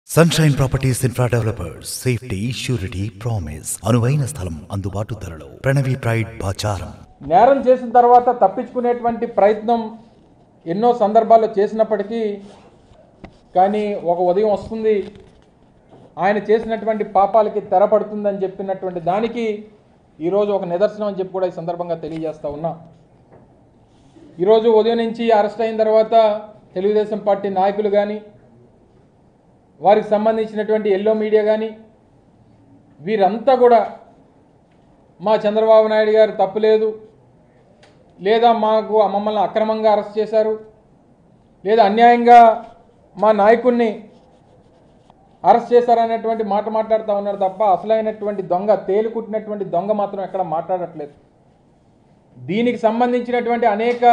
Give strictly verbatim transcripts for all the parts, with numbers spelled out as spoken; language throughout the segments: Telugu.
Sunshine Properties Infra Developers, Safety, Surety, Promise, అనువైన స్థలం అందుబాటు ధరలో ప్రణవి ప్రైడ్ బాచారం. నేరం చేసిన తర్వాత తప్పించుకునేటువంటి ప్రయత్నం ఎన్నో సందర్భాల్లో చేసినప్పటికీ కానీ ఒక ఉదయం వస్తుంది ఆయన చేసినటువంటి పాపాలకి తెరపడుతుందని చెప్పినటువంటి దానికి ఈరోజు ఒక నిదర్శనం అని చెప్పి కూడా ఈ సందర్భంగా తెలియజేస్తా ఉన్నా. ఈరోజు ఉదయం నుంచి అరెస్ట్ అయిన తర్వాత తెలుగుదేశం పార్టీ నాయకులు కానీ వారికి సంబంధించినటువంటి ఎల్లో మీడియా కానీ వీరంతా కూడా మా చంద్రబాబు నాయుడు గారు తప్పు లేదు, లేదా మాకు మమ్మల్ని అక్రమంగా అరెస్ట్ చేశారు, లేదా అన్యాయంగా మా నాయకుడిని అరెస్ట్ చేశారనేటువంటి మాట మాట్లాడుతూ ఉన్నారు తప్ప అసలైనటువంటి దొంగ తేలికుట్టినటువంటి దొంగ మాత్రం ఎక్కడ మాట్లాడట్లేదు. దీనికి సంబంధించినటువంటి అనేక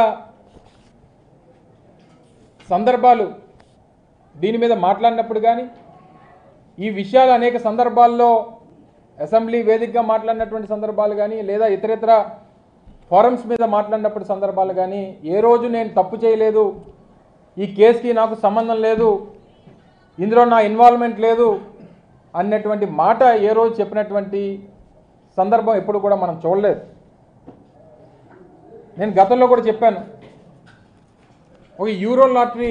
సందర్భాలు దీని మీద మాట్లాడినప్పుడు కానీ ఈ విషయాలు అనేక సందర్భాల్లో అసెంబ్లీ వేదికగా మాట్లాడినటువంటి సందర్భాలు కానీ లేదా ఇతరితర ఫోరమ్స్ మీద మాట్లాడినప్పుడు సందర్భాలు కానీ ఏ రోజు నేను తప్పు చేయలేదు, ఈ కేసుకి నాకు సంబంధం లేదు, ఇందులో నా ఇన్వాల్వ్మెంట్ లేదు అన్నటువంటి మాట ఏ రోజు చెప్పినటువంటి సందర్భం ఎప్పుడు కూడా మనం చూడలేదు. నేను గతంలో కూడా చెప్పాను, ఒక యూరో లాటరీ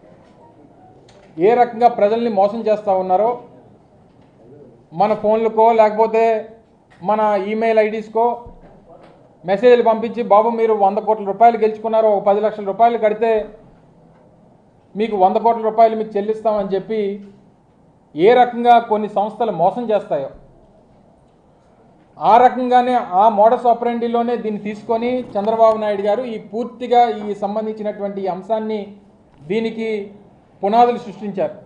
ఏ రకంగా ప్రజల్ని మోసం చేస్తూ ఉన్నారో మన ఫోన్లకో లేకపోతే మన ఈమెయిల్ ఐడీస్కో మెసేజ్లు పంపించి బాబు మీరు వంద కోట్ల రూపాయలు గెలుచుకున్నారు, ఒక పది లక్షల రూపాయలు కడితే మీకు వంద కోట్ల రూపాయలు మీకు చెల్లిస్తామని చెప్పి ఏ రకంగా కొన్ని సంస్థలు మోసం చేస్తాయో ఆ రకంగానే ఆ మోడస్ ఆపరెండిలోనే దీన్ని తీసుకొని చంద్రబాబు నాయుడు గారు ఈ పూర్తిగా ఈ సంబంధించినటువంటి ఈ అంశాన్ని దీనికి పునాదులు సృష్టించారు.